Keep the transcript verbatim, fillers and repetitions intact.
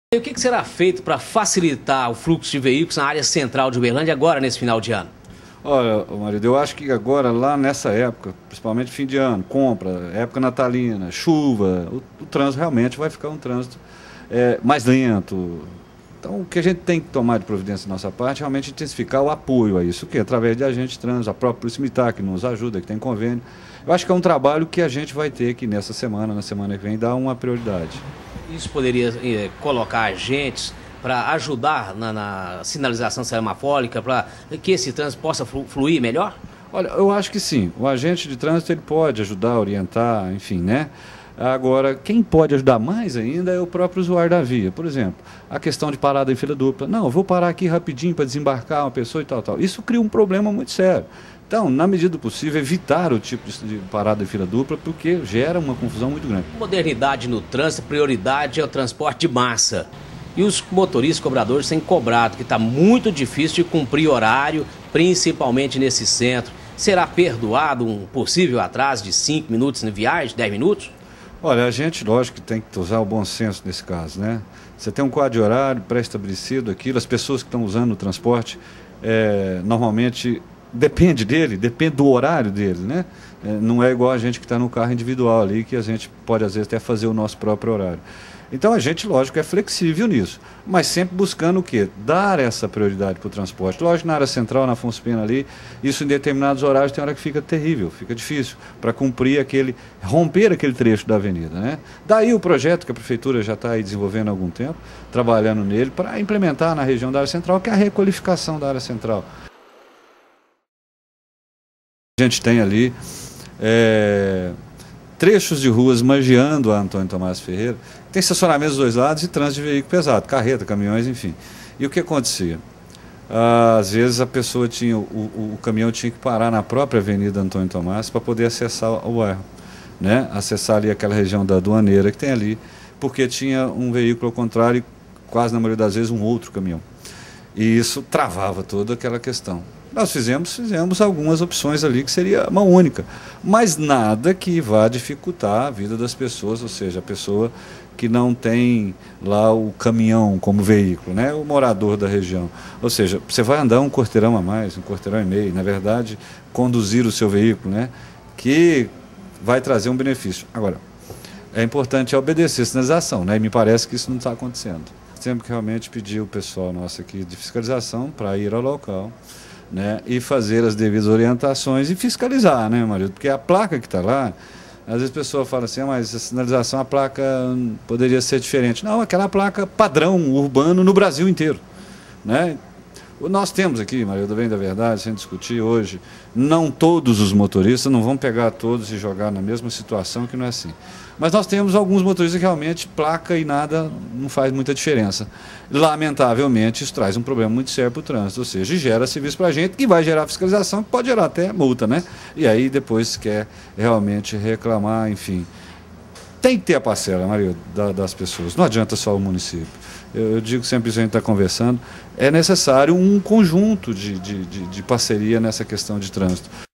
E o que será feito para facilitar o fluxo de veículos na área central de Uberlândia agora, nesse final de ano? Olha, marido, eu acho que agora, lá nessa época, principalmente fim de ano, compra, época natalina, chuva, o, o trânsito realmente vai ficar um trânsito é, mais lento. Então, o que a gente tem que tomar de providência da nossa parte é realmente intensificar o apoio a isso, o que através de agentes de trânsito, a própria Polícia Militar, que nos ajuda, que tem convênio. Eu acho que é um trabalho que a gente vai ter que nessa semana, na semana que vem, dar uma prioridade. Isso poderia eh, colocar agentes para ajudar na, na sinalização semafórica, para que esse trânsito possa fluir melhor? Olha, eu acho que sim. O agente de trânsito ele pode ajudar, orientar, enfim, né? Agora, quem pode ajudar mais ainda é o próprio usuário da via. Por exemplo, a questão de parada em fila dupla. Não, eu vou parar aqui rapidinho para desembarcar uma pessoa e tal, tal. Isso cria um problema muito sério. Então, na medida do possível, evitar o tipo de parada em fila dupla, porque gera uma confusão muito grande. Modernidade no trânsito, prioridade é o transporte de massa. E os motoristas cobradores têm cobrado que está muito difícil de cumprir horário, principalmente nesse centro. Será perdoado um possível atraso de cinco minutos na viagem, dez minutos? Olha, a gente, lógico, que tem que usar o bom senso nesse caso, né? Você tem um quadro de horário pré-estabelecido, aquilo, as pessoas que estão usando o transporte, é, normalmente, depende dele, depende do horário dele, né? É, não é igual a gente que está no carro individual ali, que a gente pode, às vezes, até fazer o nosso próprio horário. Então, a gente, lógico, é flexível nisso, mas sempre buscando o quê? Dar essa prioridade para o transporte. Lógico, na área central, na Afonso Pena ali, isso em determinados horários tem hora que fica terrível, fica difícil, para cumprir aquele, romper aquele trecho da avenida, né? Daí o projeto que a Prefeitura já está aí desenvolvendo há algum tempo, trabalhando nele, para implementar na região da área central, que é a requalificação da área central. A gente tem ali é, trechos de ruas margeando a Antônio Tomás Ferreira, tem estacionamento dos dois lados e trânsito de veículo pesado, carreta, caminhões, enfim. E o que acontecia? Às vezes a pessoa tinha, o, o, o caminhão tinha que parar na própria Avenida Antônio Tomás para poder acessar o bairro, né? Acessar ali aquela região da aduaneira que tem ali, porque tinha um veículo ao contrário, quase na maioria das vezes um outro caminhão. E isso travava toda aquela questão. Nós fizemos, fizemos algumas opções ali que seria uma única, mas nada que vá dificultar a vida das pessoas, ou seja, a pessoa que não tem lá o caminhão como veículo, né? O morador da região. Ou seja, você vai andar um quarteirão a mais, um quarteirão e meio, na verdade, conduzir o seu veículo, né? Que vai trazer um benefício. Agora, é importante obedecer a sinalização, né? E me parece que isso não está acontecendo. Temos que realmente pedir o pessoal nosso aqui de fiscalização para ir ao local, né, e fazer as devidas orientações e fiscalizar, né, marido? Porque a placa que está lá, às vezes a pessoa fala assim, ah, mas a sinalização, a placa poderia ser diferente. Não, aquela placa padrão urbano no Brasil inteiro, né? Nós temos aqui, marido, bem da verdade, sem discutir hoje, não todos os motoristas, não vão pegar todos e jogar na mesma situação, que não é assim. Mas nós temos alguns motoristas que realmente placa e nada não faz muita diferença. Lamentavelmente, isso traz um problema muito sério para o trânsito, ou seja, gera serviço para a gente, que vai gerar fiscalização, que pode gerar até multa, né? E aí depois quer realmente reclamar, enfim. Tem que ter a parcela, Maria, da, das pessoas, não adianta só o município. Eu, eu digo sempre, isso a gente está conversando, é necessário um conjunto de, de, de, de parceria nessa questão de trânsito.